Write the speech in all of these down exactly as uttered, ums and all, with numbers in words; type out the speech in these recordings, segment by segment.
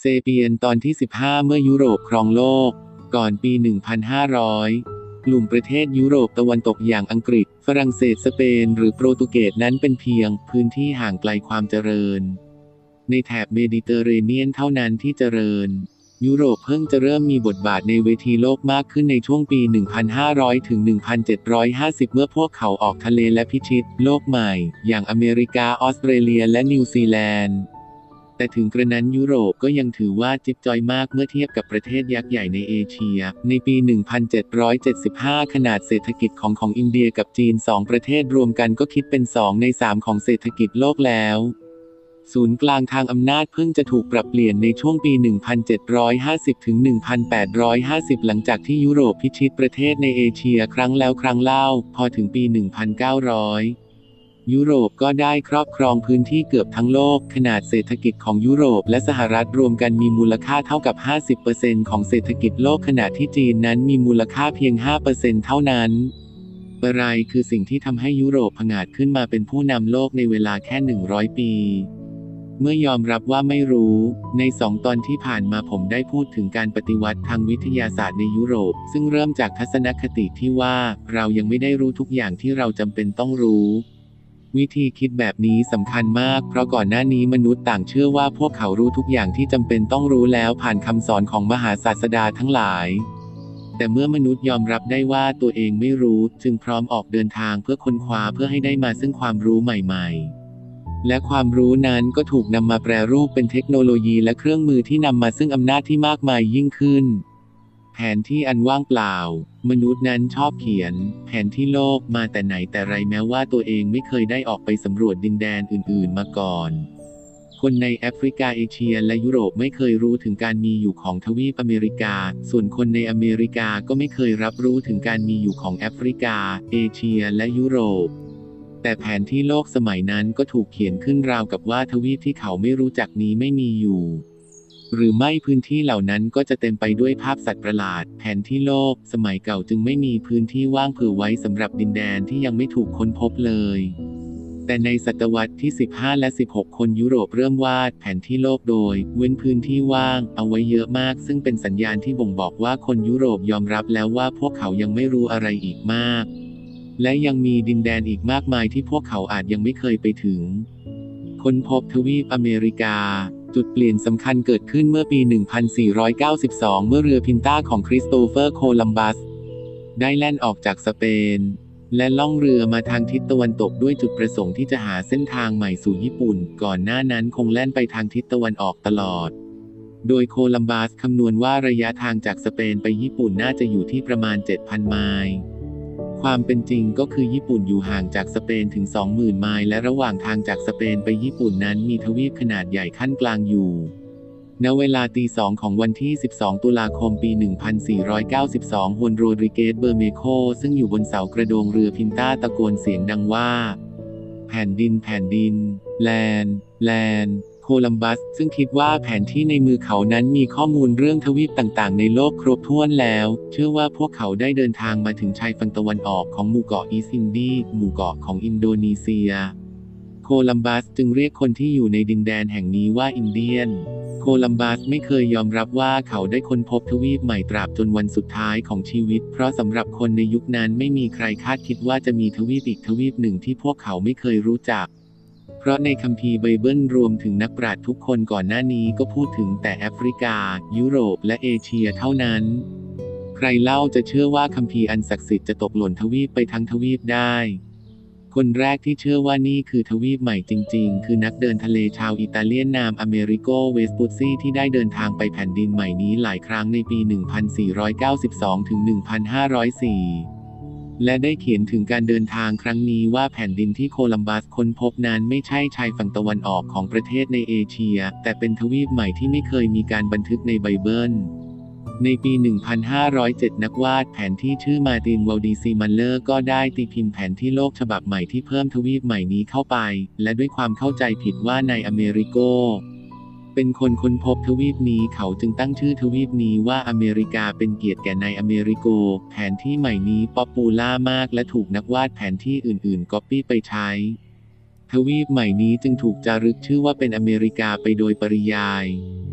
เปียนตอนที่สิบห้าเมื่อยุโรปครองโลกก่อนปี หนึ่งพันห้าร้อย กลุ่มประเทศยุโรปตะวันตกอย่างอังกฤษฝรั่งเศสสเปนหรือโปรตุเกสนั้นเป็นเพียงพื้นที่ห่างไกลความเจริญในแถบเมดิเตอร์เรเนียนเท่านั้นที่เจริญยุโรปเพิ่งจะเริ่มมีบทบาทในเวทีโลกมากขึ้นในช่วงปี หนึ่งพันห้าร้อย ถึง หนึ่งพันเจ็ดร้อยห้าสิบ เมื่อพวกเขาออกทะเลและพิชิตโลกใหม่อย่างอเมริกาออสเตรเลียและนิวซีแลนด์แต่ถึงกระนั้นยุโรปก็ยังถือว่าจิ๊บจอยมากเมื่อเทียบกับประเทศยักษ์ใหญ่ในเอเชียในปี หนึ่งพันเจ็ดร้อยเจ็ดสิบห้า ขนาดเศรษฐกิจของของอินเดียกับจีนสองประเทศรวมกันก็คิดเป็นสองในสามของเศรษฐกิจโลกแล้วศูนย์กลางทางอำนาจเพิ่งจะถูกปรับเปลี่ยนในช่วงปี หนึ่งพันเจ็ดร้อยห้าสิบ ถึง หนึ่งพันแปดร้อยห้าสิบ หลังจากที่ยุโรปพิชิตประเทศในเอเชียครั้งแล้วครั้งเล่าพอถึงปี หนึ่งพันเก้าร้อยยุโรปก็ได้ครอบครองพื้นที่เกือบทั้งโลกขนาดเศรษฐกิจของยุโรปและสหรัฐรวมกันมีมูลค่าเท่ากับ ห้าสิบเปอร์เซ็นต์ ของเศรษฐกิจโลกขณะที่จีนนั้นมีมูลค่าเพียง ห้าเปอร์เซ็นต์ เท่านั้นอะไรคือสิ่งที่ทำให้ยุโรปผงาดขึ้นมาเป็นผู้นำโลกในเวลาแค่หนึ่งร้อยปีเมื่อยอมรับว่าไม่รู้ในสองตอนที่ผ่านมาผมได้พูดถึงการปฏิวัติทางวิทยาศาสตร์ในยุโรปซึ่งเริ่มจากทัศนคติที่ว่าเรายังไม่ได้รู้ทุกอย่างที่เราจำเป็นต้องรู้วิธีคิดแบบนี้สำคัญมากเพราะก่อนหน้านี้มนุษย์ต่างเชื่อว่าพวกเขารู้ทุกอย่างที่จำเป็นต้องรู้แล้วผ่านคำสอนของมหาศาสดาทั้งหลายแต่เมื่อมนุษย์ยอมรับได้ว่าตัวเองไม่รู้จึงพร้อมออกเดินทางเพื่อค้นคว้าเพื่อให้ได้มาซึ่งความรู้ใหม่ๆและความรู้นั้นก็ถูกนำมาแปรรูปเป็นเทคโนโลยีและเครื่องมือที่นำมาซึ่งอำนาจที่มากมายยิ่งขึ้นแผนที่อันว่างเปล่ามนุษย์นั้นชอบเขียนแผนที่โลกมาแต่ไหนแต่ไรแม้ว่าตัวเองไม่เคยได้ออกไปสำรวจดินแดนอื่นๆมาก่อนคนในแอฟริกาเอเชียและยุโรปไม่เคยรู้ถึงการมีอยู่ของทวีปอเมริกาส่วนคนในอเมริกาก็ไม่เคยรับรู้ถึงการมีอยู่ของแอฟริกาเอเชียและยุโรปแต่แผนที่โลกสมัยนั้นก็ถูกเขียนขึ้นราวกับว่าทวีปที่เขาไม่รู้จักนี้ไม่มีอยู่หรือไม่พื้นที่เหล่านั้นก็จะเต็มไปด้วยภาพสัตว์ประหลาดแผนที่โลกสมัยเก่าจึงไม่มีพื้นที่ว่างเผื่อไว้สำหรับดินแดนที่ยังไม่ถูกค้นพบเลยแต่ในศตวรรษที่สิบห้าและสิบหกคนยุโรปเริ่มวาดแผนที่โลกโดยเว้นพื้นที่ว่างเอาไว้เยอะมากซึ่งเป็นสัญญาณที่บ่งบอกว่าคนยุโรปยอมรับแล้วว่าพวกเขายังไม่รู้อะไรอีกมากและยังมีดินแดนอีกมากมายที่พวกเขาอาจยังไม่เคยไปถึงค้นพบทวีปอเมริกาจุดเปลี่ยนสำคัญเกิดขึ้นเมื่อปี หนึ่งพันสี่ร้อยเก้าสิบสอง เมื่อเรือพินต้าของคริสโตเฟอร์โคลัมบัสได้แล่นออกจากสเปนและล่องเรือมาทางทิศตะวันตกด้วยจุดประสงค์ที่จะหาเส้นทางใหม่สู่ญี่ปุ่นก่อนหน้านั้นคงแล่นไปทางทิศตะวันออกตลอดโดยโคลัมบัสคำนวณว่าระยะทางจากสเปนไปญี่ปุ่นน่าจะอยู่ที่ประมาณ เจ็ดพัน ไมล์ความเป็นจริงก็คือญี่ปุ่นอยู่ห่างจากสเปนถึง สองหมื่น ไมล์และระหว่างทางจากสเปนไปญี่ปุ่นนั้นมีทวีปขนาดใหญ่ขั้นกลางอยู่ณเวลาตีสองของวันที่สิบสองตุลาคมปี หนึ่งพันสี่ร้อยเก้าสิบสอง ฮวนโรดริเกสเบอร์เมโคซึ่งอยู่บนเสากระโดงเรือพินต้าตะโกนเสียงดังว่าแผ่นดินแผ่นดินแลนด์แลนด์โคลัมบัสซึ่งคิดว่าแผนที่ในมือเขานั้นมีข้อมูลเรื่องทวีปต่างๆในโลกครบถ้วนแล้วเชื่อว่าพวกเขาได้เดินทางมาถึงชายฝั่งตะวันออกของหมู่เกาะอีสต์อินดีหมู่เกาะของอินโดนีเซียโคลัมบัสจึงเรียกคนที่อยู่ในดินแดนแห่งนี้ว่าอินเดียนโคลัมบัสไม่เคยยอมรับว่าเขาได้ค้นพบทวีปใหม่ตราบจนวันสุดท้ายของชีวิตเพราะสำหรับคนในยุคนั้นไม่มีใครคาดคิดว่าจะมีทวีปอีกทวีปหนึ่งที่พวกเขาไม่เคยรู้จักเพราะในคัมภีร์ไบเบิลรวมถึงนักปราชญ์ทุกคนก่อนหน้านี้ก็พูดถึงแต่แอฟริกายุโรปและเอเชียเท่านั้นใครเล่าจะเชื่อว่าคัมภีร์อันศักดิ์สิทธิ์จะตกหล่นทวีปไปทั้งทวีปได้คนแรกที่เชื่อว่านี่คือทวีปใหม่จริงๆคือนักเดินทะเลชาวอิตาเลียนนามอเมริโกเวสปุซซี่ที่ได้เดินทางไปแผ่นดินใหม่นี้หลายครั้งในปี หนึ่งพันสี่ร้อยเก้าสิบสอง ถึง หนึ่งพันห้าร้อยสี่และได้เขียนถึงการเดินทางครั้งนี้ว่าแผ่นดินที่โคลัมบัสค้นพบนั้นไม่ใช่ชายฝั่งตะวันออกของประเทศในเอเชียแต่เป็นทวีปใหม่ที่ไม่เคยมีการบันทึกในไบเบิลในปี หนึ่งพันห้าร้อยเจ็ด นักวาดแผนที่ชื่อมาร์ติน วัลดีซีมันเลอร์ก็ได้ตีพิมพ์แผนที่โลกฉบับใหม่ที่เพิ่มทวีปใหม่นี้เข้าไปและด้วยความเข้าใจผิดว่าในอเมริโกเป็นคนค้นพบทวีปนี้เขาจึงตั้งชื่อทวีปนี้ว่าอเมริกาเป็นเกียรติแก่ในอเมริโกแผนที่ใหม่นี้ป๊อปปูล่ามากและถูกนักวาดแผนที่อื่นๆก๊อปปี้ไปใช้ทวีปใหม่นี้จึงถูกจารึกชื่อว่าเป็นอเมริกาไปโดยปริยาย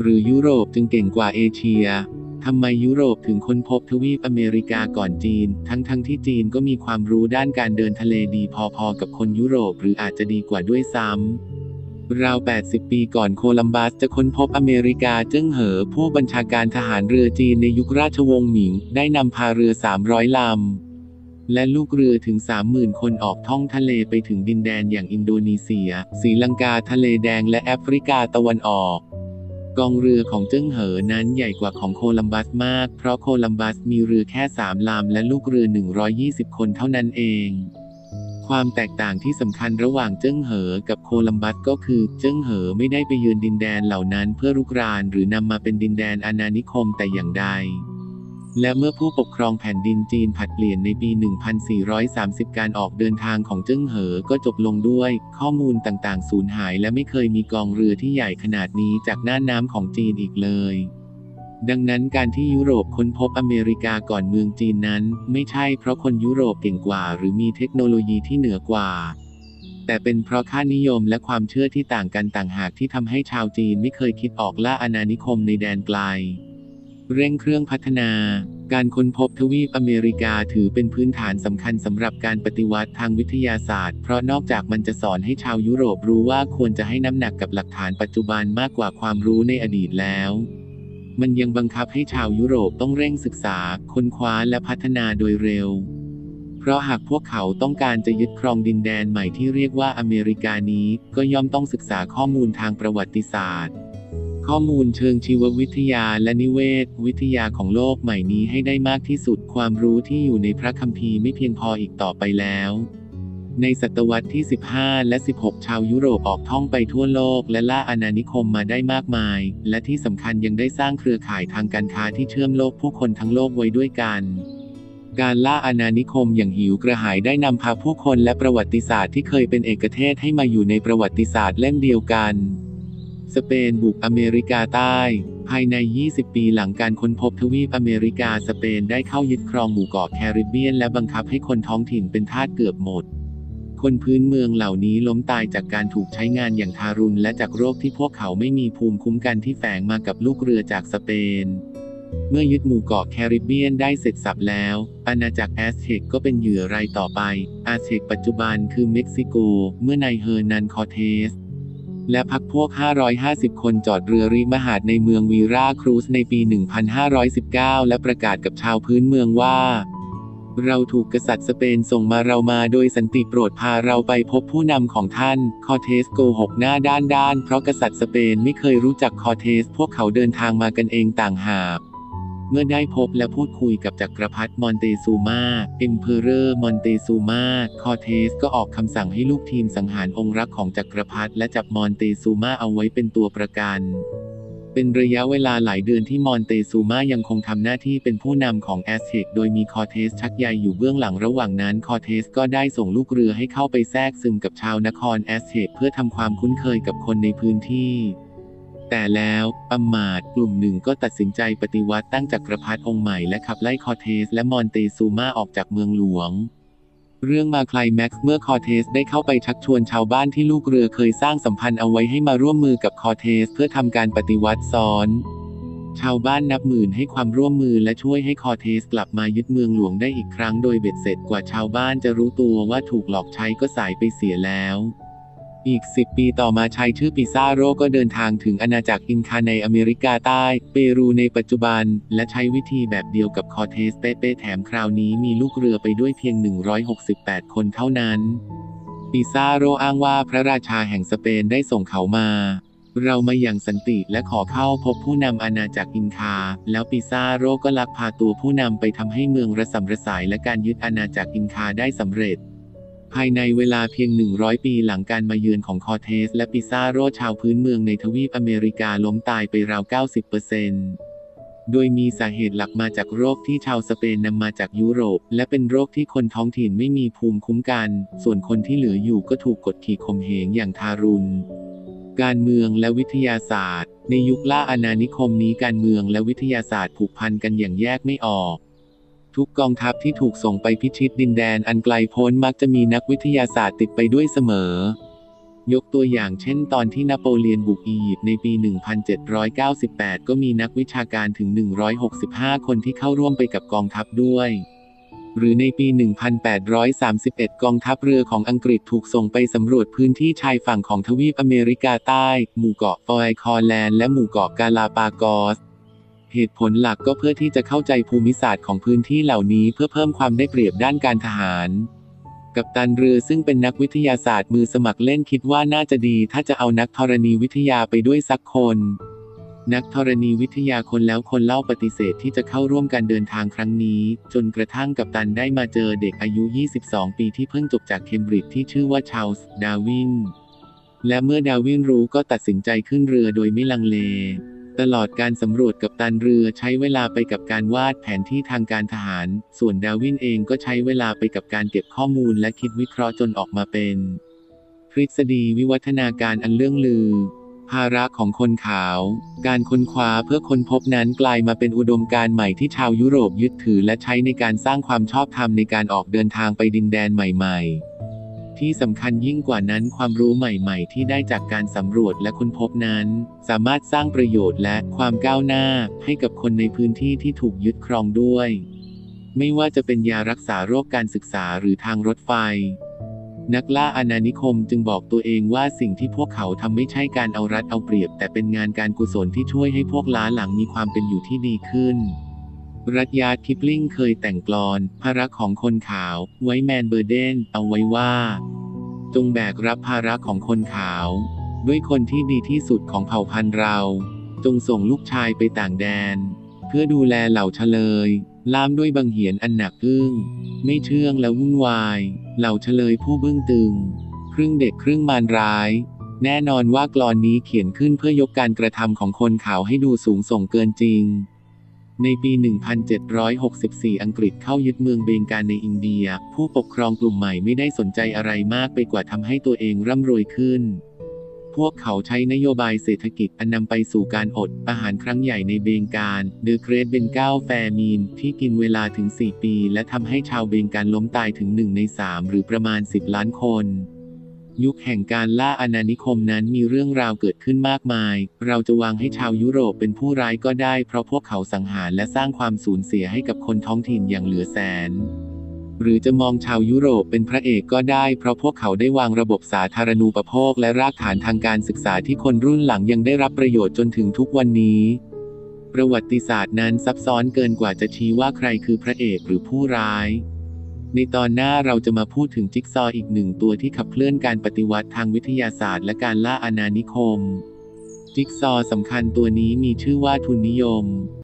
หรือยุโรปจึงเก่งกว่าเอเชียทำไมยุโรปถึงค้นพบทวีปอเมริกาก่อนจีนทั้งๆ ท, ที่จีนก็มีความรู้ด้านการเดินทะเลดีพอๆกับคนยุโรปหรืออาจจะดีกว่าด้วยซ้ำราวแปดสิบปีก่อนโคลัมบัสจะค้นพบอเมริกาเจิ้งเหอผู้บัญชาการทหารเรือจีนในยุคราชวงศ์หมิงได้นำพาเรือสามร้อยลำและลูกเรือถึง สามหมื่น คนออกท่องทะเลไปถึงดินแดนอย่างอินโดนีเซียศรีลังกาทะเลแดงและแอฟริกาตะวันออกกองเรือของเจิ้งเหอนั้นใหญ่กว่าของโคลัมบัสมากเพราะโคลัมบัสมีเรือแค่สามลำและลูกเรือหนึ่งร้อยยี่สิบคนเท่านั้นเองความแตกต่างที่สำคัญระหว่างเจิ้งเหอกับโคลัมบัสก็คือเจิ้งเหอไม่ได้ไปเยือนดินแดนเหล่านั้นเพื่อรุกรานหรือนำมาเป็นดินแดนอาณานิคมแต่อย่างใดและเมื่อผู้ปกครองแผ่นดินจีนผลัดเปลี่ยนในปี หนึ่งพันสี่ร้อยสามสิบ การออกเดินทางของเจิ้งเหอก็จบลงด้วยข้อมูลต่างๆสูญหายและไม่เคยมีกองเรือที่ใหญ่ขนาดนี้จากน่านน้ำของจีนอีกเลยดังนั้นการที่ยุโรปค้นพบอเมริกาก่อนเมืองจีนนั้นไม่ใช่เพราะคนยุโรปเก่งกว่าหรือมีเทคโนโลยีที่เหนือกว่าแต่เป็นเพราะค่านิยมและความเชื่อที่ต่างกันต่างหากที่ทำให้ชาวจีนไม่เคยคิดออกล่าอาณานิคมในแดนไกลเร่งเครื่องพัฒนาการค้นพบทวีปอเมริกาถือเป็นพื้นฐานสำคัญสำหรับการปฏิวัติทางวิทยาศาสตร์เพราะนอกจากมันจะสอนให้ชาวยุโรปรู้ว่าควรจะให้น้ำหนักกับหลักฐานปัจจุบันมากกว่าความรู้ในอดีตแล้วมันยังบังคับให้ชาวยุโรปต้องเร่งศึกษาค้นคว้าและพัฒนาโดยเร็วเพราะหากพวกเขาต้องการจะยึดครองดินแดนใหม่ที่เรียกว่าอเมริกานี้ก็ย่อมต้องศึกษาข้อมูลทางประวัติศาสตร์ข้อมูลเชิงชีววิทยาและนิเวศวิทยาของโลกใหม่นี้ให้ได้มากที่สุดความรู้ที่อยู่ในพระคัมภีร์ไม่เพียงพออีกต่อไปแล้วในศตวรรษที่สิบห้าและสิบหกชาวยุโรปออกท่องไปทั่วโลกและล่าอาณานิคมมาได้มากมายและที่สำคัญยังได้สร้างเครือข่ายทางการค้าที่เชื่อมโลกผู้คนทั้งโลกไว้ด้วยกันการล่าอาณานิคมอย่างหิวกระหายได้นำพาผู้คนและประวัติศาสตร์ที่เคยเป็นเอกเทศให้มาอยู่ในประวัติศาสตร์เล่มเดียวกันสเปนบุกอเมริกาใต้ภายในยี่สิบปีหลังการค้นพบทวีปอเมริกาสเปนได้เข้ายึดครองหมู่เกาะแคริบเบียนและบังคับให้คนท้องถิ่นเป็นทาสเกือบหมดคนพื้นเมืองเหล่านี้ล้มตายจากการถูกใช้งานอย่างทารุณและจากโรคที่พวกเขาไม่มีภูมิคุ้มกันที่แฝงมากับลูกเรือจากสเปนเมื่อยึดหมู่เกาะแคริบเบียนได้เสร็จสับแล้วอาณาจักรแอสเท็กก็เป็นเหยื่อรายต่อไปอาสเท็กปัจจุบันคือเม็กซิโกเมื่อนายเฮอร์นันคอร์เทสและพรรคพวกห้าร้อยห้าสิบคนจอดเรือริมหาดในเมืองวีราครูซในปี หนึ่งพันห้าร้อยสิบเก้า และประกาศกับชาวพื้นเมืองว่าเราถูกกษัตริย์สเปนส่งมาเรามาโดยสันติโปรดพาเราไปพบผู้นำของท่านคอร์เทสโกหกหน้าด้านด้านเพราะกษัตริย์สเปนไม่เคยรู้จักคอร์เทสพวกเขาเดินทางมากันเองต่างหากเมื่อได้พบและพูดคุยกับจักรพรรดิมอนเตซูมาเอ็มเพอเรอร์มอนเตซูมาคอร์เทสก็ออกคำสั่งให้ลูกทีมสังหารองค์รักของจักรพรรดิและจับมอนเตซูมาเอาไว้เป็นตัวประกันเป็นระยะเวลาหลายเดือนที่มอนเตซูมายังคงทำหน้าที่เป็นผู้นำของแอสเท็กโดยมีคอร์เทสชักใยอยู่เบื้องหลังระหว่างนั้นคอร์เทสก็ได้ส่งลูกเรือให้เข้าไปแทรกซึมกับชาวนครแอสเท็กเพื่อทำความคุ้นเคยกับคนในพื้นที่แต่แล้วอำมาตย์กลุ่มหนึ่งก็ตัดสินใจปฏิวัติตั้งจักรพรรดิองค์ใหม่และขับไล่คอร์เทสและมอนเตซูมาออกจากเมืองหลวงเรื่องมาไคลแม็กซ์เมื่อคอร์เทสได้เข้าไปชักชวนชาวบ้านที่ลูกเรือเคยสร้างสัมพันธ์เอาไว้ให้มาร่วมมือกับคอร์เทสเพื่อทำการปฏิวัติซ้อนชาวบ้านนับหมื่นให้ความร่วมมือและช่วยให้คอร์เทสกลับมายึดเมืองหลวงได้อีกครั้งโดยเบ็ดเสร็จกว่าชาวบ้านจะรู้ตัวว่าถูกหลอกใช้ก็สายไปเสียแล้วอีกสิบปีต่อมาชายชื่อปิซาโรก็เดินทางถึงอาณาจักรอินคาในอเมริกาใต้เปรูในปัจจุบันและใช้วิธีแบบเดียวกับคอร์เทสเป๊ะๆแถมคราวนี้มีลูกเรือไปด้วยเพียงหนึ่งร้อยหกสิบแปดคนเท่านั้นปิซาโรอ้างว่าพระราชาแห่งสเปนได้ส่งเขามาเรามาอย่างสันติและขอเข้าพบผู้นำอาณาจักรอินคาแล้วปิซาโรก็ลักพาตัวผู้นำไปทำให้เมืองระสำระสายและการยึดอาณาจักรอินคาได้สำเร็จภายในเวลาเพียงหนึ่งร้อยปีหลังการมาเยือนของคอร์เทสและปิซาโรชาวพื้นเมืองในทวีปอเมริกาล้มตายไปราว เก้าสิบเปอร์เซ็นต์ โดยมีสาเหตุหลักมาจากโรคที่ชาวสเปนนำมาจากยุโรปและเป็นโรคที่คนท้องถิ่นไม่มีภูมิคุ้มกันส่วนคนที่เหลืออยู่ก็ถูกกดขี่ข่มเหงอย่างทารุณการเมืองและวิทยาศาสตร์ในยุคล่าอาณานิคมนี้การเมืองและวิทยาศาสตร์ผูกพันกันอย่างแยกไม่ออกทุกกองทัพที่ถูกส่งไปพิชิตดินแดนอันไกลโพ้นมักจะมีนักวิทยาศาสตร์ติดไปด้วยเสมอยกตัวอย่างเช่นตอนที่นโปเลียนบุกอียิปต์ในปี หนึ่งพันเจ็ดร้อยเก้าสิบแปด ก็มีนักวิชาการถึง หนึ่งร้อยหกสิบห้า คนที่เข้าร่วมไปกับกองทัพด้วยหรือในปี หนึ่งพันแปดร้อยสามสิบเอ็ด กองทัพเรือของอังกฤษถูกส่งไปสำรวจพื้นที่ชายฝั่งของทวีปอเมริกาใต้หมู่เกาะฟอลคอแลนด์และหมู่เกาะกาลาปากอสเหตุผลหลักก็เพื่อที่จะเข้าใจภูมิศาสตร์ของพื้นที่เหล่านี้เพื่อเพิ่มความได้เปรียบด้านการทหารกัปตันเรือซึ่งเป็นนักวิทยาศาสตร์มือสมัครเล่นคิดว่าน่าจะดีถ้าจะเอานักธรณีวิทยาไปด้วยสักคนนักธรณีวิทยาคนแล้วคนเล่าปฏิเสธที่จะเข้าร่วมการเดินทางครั้งนี้จนกระทั่งกัปตันได้มาเจอเด็กอายุ ยี่สิบสอง ปีที่เพิ่งจบจากเคมบริดจ์ที่ชื่อว่าชาร์ลส์ ดาร์วินและเมื่อดาร์วินรู้ก็ตัดสินใจขึ้นเรือโดยไม่ลังเลตลอดการสำรวจกัปตันเรือใช้เวลาไปกับการวาดแผนที่ทางการทหารส่วนดาร์วินเองก็ใช้เวลาไปกับการเก็บข้อมูลและคิดวิเคราะห์จนออกมาเป็นทฤษฎีวิวัฒนาการอันเลื่องลือภาระของคนขาวการค้นคว้าเพื่อค้นพบนั้นกลายมาเป็นอุดมการณ์ใหม่ที่ชาวยุโรปยึดถือและใช้ในการสร้างความชอบธรรมในการออกเดินทางไปดินแดนใหม่ๆที่สำคัญยิ่งกว่านั้นความรู้ใหม่ๆที่ได้จากการสำรวจและค้นพบนั้นสามารถสร้างประโยชน์และความก้าวหน้าให้กับคนในพื้นที่ที่ถูกยึดครองด้วยไม่ว่าจะเป็นยารักษาโรคการศึกษาหรือทางรถไฟนักล่าอาณานิคมจึงบอกตัวเองว่าสิ่งที่พวกเขาทำไม่ใช่การเอารัดเอาเปรียบแต่เป็นงานการกุศลที่ช่วยให้พวกล้าหลังมีความเป็นอยู่ที่ดีขึ้นรัชญาร์ด คิปลิงเคยแต่งกลอนภาระของคนขาวไว้แมนเบอร์เดนเอาไว้ว่าจงแบกรับภาระของคนขาวด้วยคนที่ดีที่สุดของเผ่าพันธุ์เราจงส่งลูกชายไปต่างแดนเพื่อดูแลเหล่าเฉลยล่ามด้วยบังเหียนอันหนักอึ้งไม่เชื่องและวุ่นวายเหล่าเฉลยผู้บึ้งตึงครึ่งเด็กครึ่งมารร้ายแน่นอนว่ากลอนนี้เขียนขึ้นเพื่อยกการกระทำของคนขาวให้ดูสูงส่งเกินจริงในปี หนึ่งพันเจ็ดร้อยหกสิบสี่ อังกฤษเข้ายึดเมืองเบงกาลในอินเดียผู้ปกครองกลุ่มใหม่ไม่ได้สนใจอะไรมากไปกว่าทำให้ตัวเองร่ำรวยขึ้นพวกเขาใช้นโยบายเศรษฐกิจอันนำไปสู่การอดอาหารครั้งใหญ่ในเบงกาล The Great Bengal Famine ที่กินเวลาถึง สี่ ปีและทำให้ชาวเบงกาลล้มตายถึง หนึ่ง ใน สาม หรือประมาณ สิบ ล้านคนยุคแห่งการล่าอาณานิคมนั้นมีเรื่องราวเกิดขึ้นมากมายเราจะวางให้ชาวยุโรปเป็นผู้ร้ายก็ได้เพราะพวกเขาสังหารและสร้างความสูญเสียให้กับคนท้องถิ่นอย่างเหลือแสนหรือจะมองชาวยุโรปเป็นพระเอกก็ได้เพราะพวกเขาได้วางระบบสาธารณูปโภคและรากฐานทางการศึกษาที่คนรุ่นหลังยังได้รับประโยชน์จนถึงทุกวันนี้ประวัติศาสตร์นั้นซับซ้อนเกินกว่าจะชี้ว่าใครคือพระเอกหรือผู้ร้ายในตอนหน้าเราจะมาพูดถึงจิ๊กซอว์อีกหนึ่งตัวที่ขับเคลื่อนการปฏิวัติทางวิทยาศาสตร์และการล่าอาณานิคมจิ๊กซอว์สำคัญตัวนี้มีชื่อว่าทุนนิยม